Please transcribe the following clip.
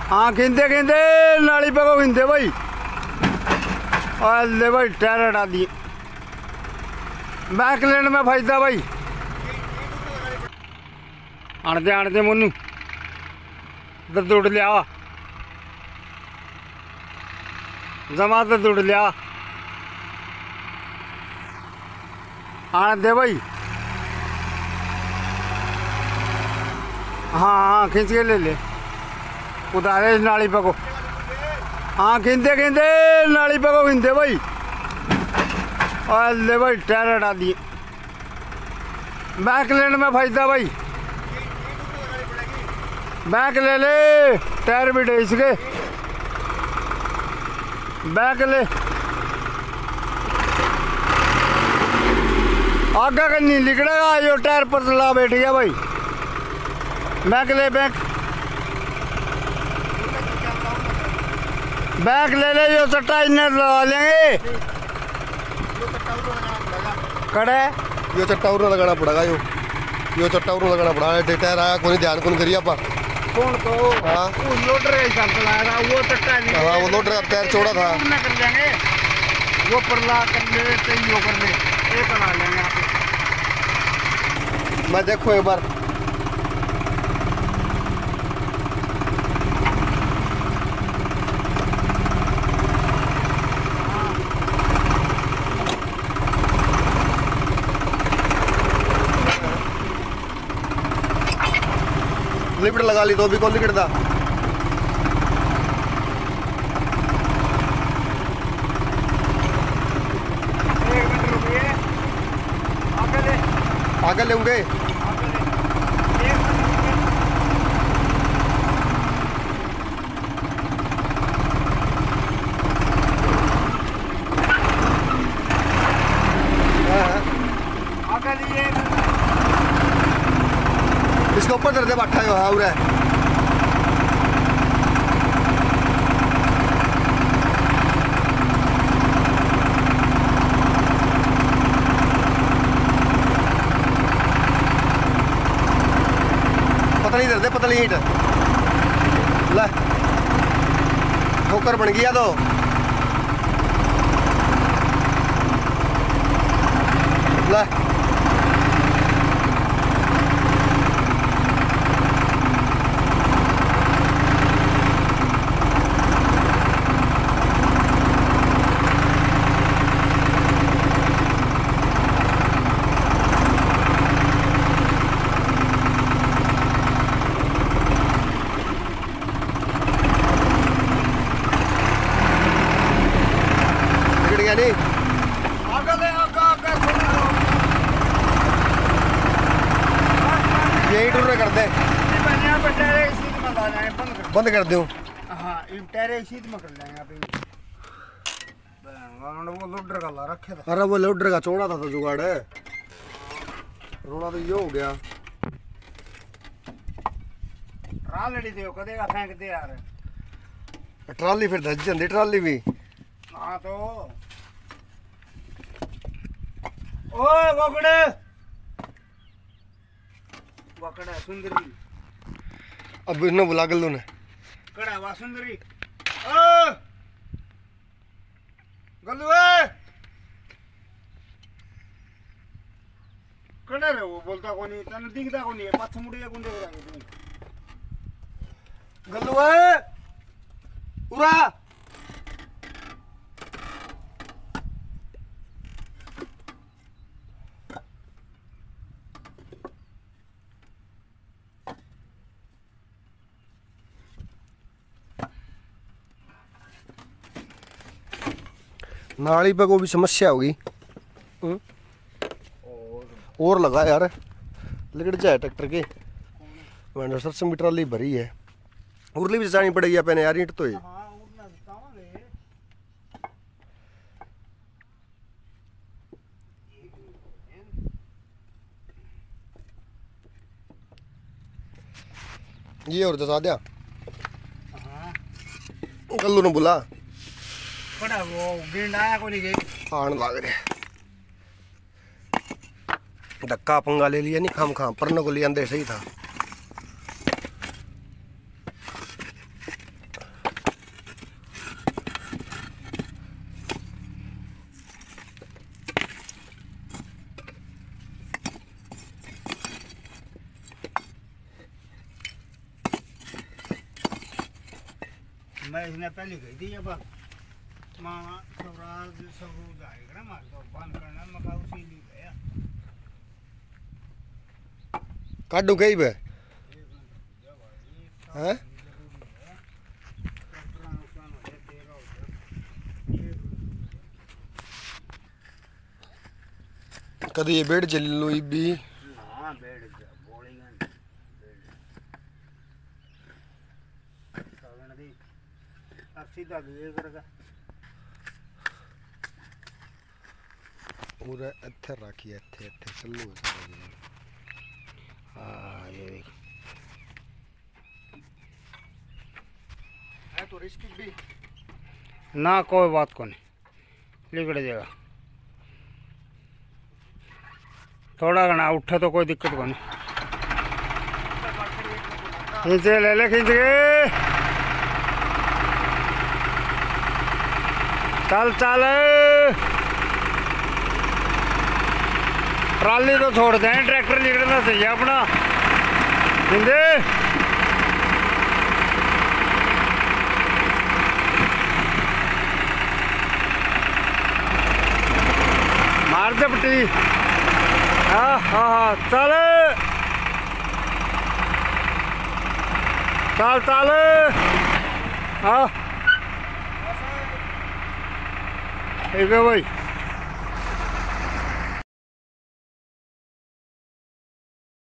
हाँ खिंदे खिंदे नाली पे को खिंदे भाई। ले भाई टायर हटा दिए। बैक लेन में फंसता भाई। आने मुन्नू दर्द उड़ लिया जमा दर्द उड़ लिया। आने दे भाई। हाँ खींच के ले ले उतारे नाली पे को। हाँ खिंदे खिंदे नाली पे को खिंदे भाई। ले भाई टायर हटा दिए। बैक लेन में फंसता भाई। बैक ले ले टायर भी डेस के बैक ले। आगे का नहीं निकलेगा यो टायर पर चला बैठ गया भाई। बैक ले बैक ले यो चट्टा इन्हें लगा लेंगे कड़े। यो चट्टा उर लगाना पड़ेगा। यो चट्टा उर लगाना पड़ा। टायर आया कोई ध्यान कौन करिए आप कौन तो हाँ वो लोडर हिसाब से लाया था वो चट्टा नहीं। हाँ वो लोडर का टायर चौड़ा था। कर लेंगे वो परला कर ले तो कर ले एक बना लेंगे आप। मैं देखो एक बार लिफ्ट लगा ली तो भी कौन लिखता। आगे लेंगे इसके ऊपर दर्दे बैठा है। हाँ उरे पता नहीं दर्दे पता नहीं हीट ले ठोकर बन गया तो ले। यही टूर कर दे बंद कर दूं। हाँ टायर इसी में कर लेंगे आप। वो लोडर का ला रखे था। अरे वो लोडर का चौड़ा था तो जुगाड़ है रोना तो ये हो गया। ट्राली दे कदेगा फेंक दे यार। ट्राली फिर धज जाती ट्राली भी। हाँ तो ओए वकड़े वकड़ा सुंदरी अब इन्हें बुला गल ने कड़ा वा सुंदरी ओ गलुए कड़ा रे वो बोलता कोनी तने दिखता कोनी है पाछ मुड़िया गुंडे करांगे तुम गलुए उरा नाली पे को भी समस्या होगी और लगा यार लिकड़ जाए ट्रैक्टर के सरसों में ट्राली भरी है उरली भी जानी पड़ेगी अपने यार ईंट तो ही। ये और जसा दिया कल्लू ने बुला बड़ा वो गिंड आया को नहीं गई आन लग रहे धक्का पंगा ले लिया नहीं खाम खाम परने को लिया अंदर सही था। मैं इसने पहले गई थी अब माँ स्वराज स्वरूप आएगा ना मार तो बंद करना मका उसी लिए गया काटू कहीं पे हैं कभी ये बेड चली लो भी हाँ बेड बोलेगा अब सीधा ये करेगा पूरा इत्थे रखी इत्थे इत्थे चलू हाँ ये देख है तो रिस्क भी ना कोई बात को नहीं लिगड़ जाएगा थोड़ा घना उठे तो कोई दिक्कत को नहीं खींचे ले ले खींच के चल चल ट्राली तो छोड़ दें ट्रैक्टर निकलना चाहिए अपना हिंदे मार दे पट्टी हाँ हाँ हाँ चल चल चल हाँ ठीक है भाई